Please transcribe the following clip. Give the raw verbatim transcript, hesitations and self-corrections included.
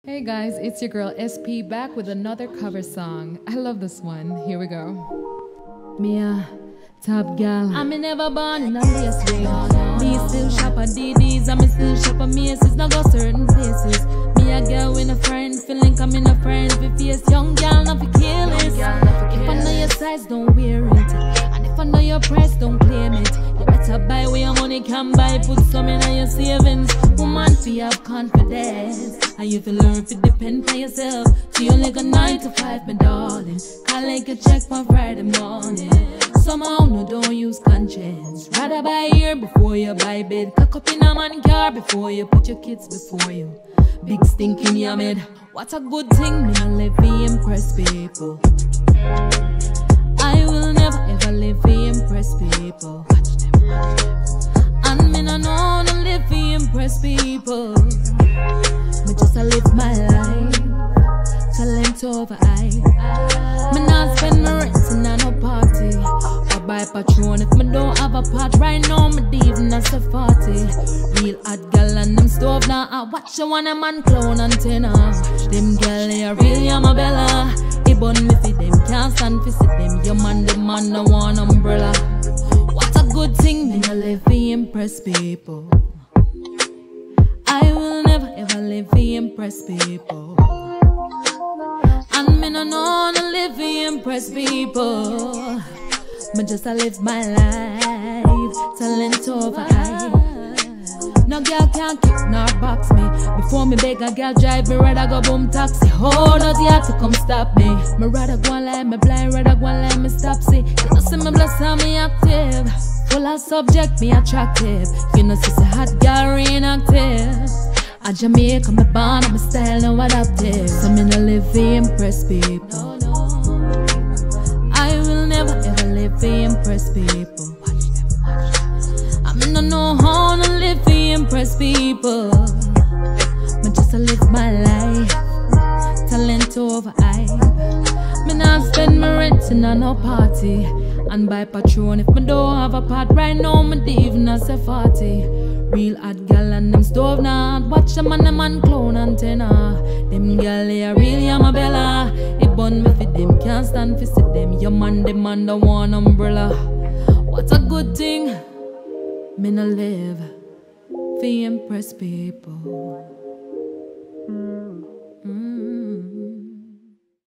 Hey guys, it's your girl S P back with another cover song. I love this one. Here we go. Me a top gal. I me never born in a lace ring. Me still shop at D D's. I me still shop at Macy's. Now go certain places. Me a girl with a friend, feeling come in a friend. If face young gal, not for careless. If I know your size, don't wear it. And if I know your price, don't claim it. You better buy where your money can buy. Put some in your savings. Woman, fi have confidence. And you feel learn to depend on yourself. So you only got nine to five, my darling. Collect a check on Friday morning. Somehow no don't use conscience. Rather buy ear before you buy bed. Cock up in a man car before you put your kids before you. Big stink in your head. What a good thing, me no live to impress people. I will never ever live to impress people. Watch them, watch them. And me no know no live to impress people. Me just a live my life, talent over I. Me not spend my rent in a no party, or buy Patron if me don't have a pot. Right now me even a party. Real hot gal and them stove now. I watch you one a man clown antenna. Them gal they a real Yamabella. He bun me fi them, can't stand fi see them. Your man the man no want umbrella. What a good thing, me no live to impress people. I will never ever live to impress people. And me no know no live to impress people. Me just a live my life, talent over I. No girl can't kick nor box me. Before me beg a girl drive me, rather go boom taxi. Oh, does he have to come stop me? Me rather go and lie me blind, rather go and lie me stop see. You know see me bless and me active. Full of subject, me attractive. You know, see, hot girl inactive. A Jamaica, me born, and my style no adaptive. So me no live to impress people. I will never ever live to impress people. I me no know how to live to impress people. Me just a live my life, talent over hype. Me not spend my rent in a no party. And buy Patron if me don't have a pot. Right now me even a say forty. Real hot gal and them stove now. Watch them and them and clown antenna. Them gal they a real Yamabella. It bun me fi them, can't stand fi see them. Your man them man the one umbrella. What a good thing. Me no live fi impress people.